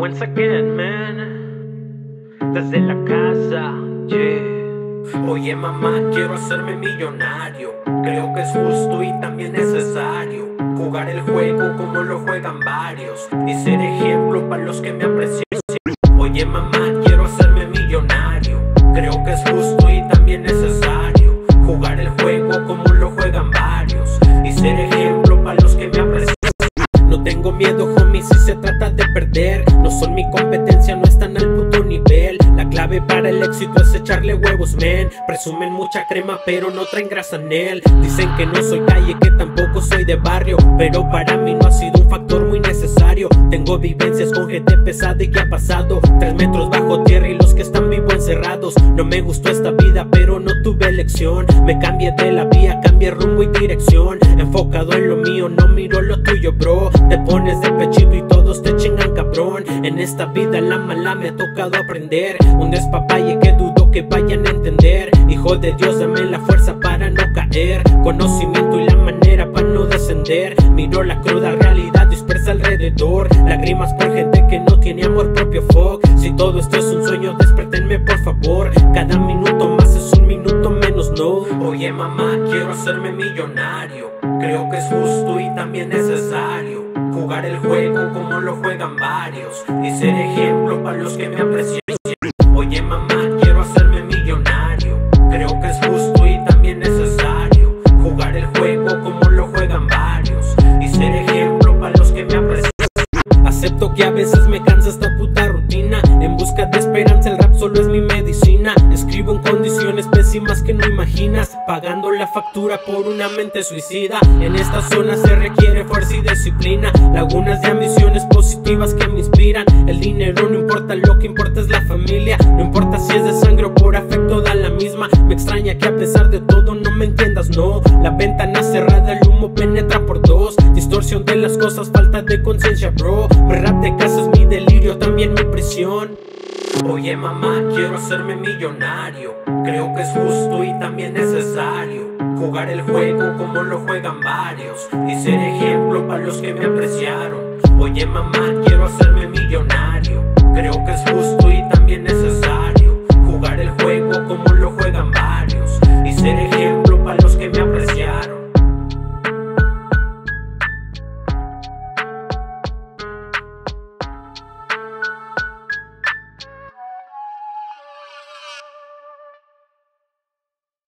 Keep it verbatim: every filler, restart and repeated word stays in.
Once again, man, desde la casa, yeah. Oye mamá, quiero hacerme millonario. Creo que es justo y también necesario jugar el juego como lo juegan varios y ser ejemplo para los que me aprecian. Oye mamá, quiero hacerme millonario. Creo que es justo y también necesario jugar el juego como lo juegan varios y ser ejemplo para los que me aprecian. No tengo miedo, homie, si se trata de perder. No son mi competencia, no están al puto nivel. La clave para el éxito es echarle huevos, men. Presumen mucha crema, pero no traen grasa en él. Dicen que no soy calle, que tampoco soy de barrio, pero para mí no ha sido un factor muy necesario. Tengo vivencias con gente pesada y que ha pasado tres metros bajo tierra y los que están vivos encerrados. No me gustó esta vida, pero no tuve elección. Me cambié de la vía, cambié rumbo y dirección. Enfocado en lo mío, no miro lo tuyo, bro. Te pones de pechito y todos te chingan, cabrón. En esta vida la mala me ha tocado aprender. Un despapalle que dudo que vayan a entender. Hijo de Dios, dame la fuerza para no caer. Conocimiento y la manera para no descender. Miro la cruda realidad dispersa alrededor. Lágrimas por gente que no tiene amor propio, fuck. Si todo esto es un sueño, despertenme por favor. Cada minuto más es un minuto menos, no. Oye mamá, quiero hacerme millonario. Creo que es justo y también necesario jugar el juego como lo juegan varios y ser ejemplo para los que me aprecian. Oye mamá, quiero hacerme millonario. Creo que es justo y también necesario jugar el juego como lo juegan varios y ser ejemplo para los que me aprecian. Acepto que a veces me cansa esta puta rutina. En busca de esperanza el rap solo es mi medicina. Escribo en condiciones pésimas que no imaginas, pagando la factura por una mente suicida. En esta zona se requiere fuerza y disciplina, lagunas de ambiciones positivas que me inspiran. El dinero no importa, lo que importa es la familia. No importa si es de sangre o por afecto, da la misma. Me extraña que a pesar de todo no me entiendas, no. La ventana cerrada, el humo penetra por dos. Distorsión de las cosas, falta de conciencia, bro. Mi rap de casa es mi delirio, también mi prisión. Oye mamá, quiero hacerme millonario. Creo que es justo y también necesario jugar el juego como lo juegan varios y ser ejemplo para los que me apreciaron. Oye mamá, quiero hacerme millonario. Creo que es justo y también necesario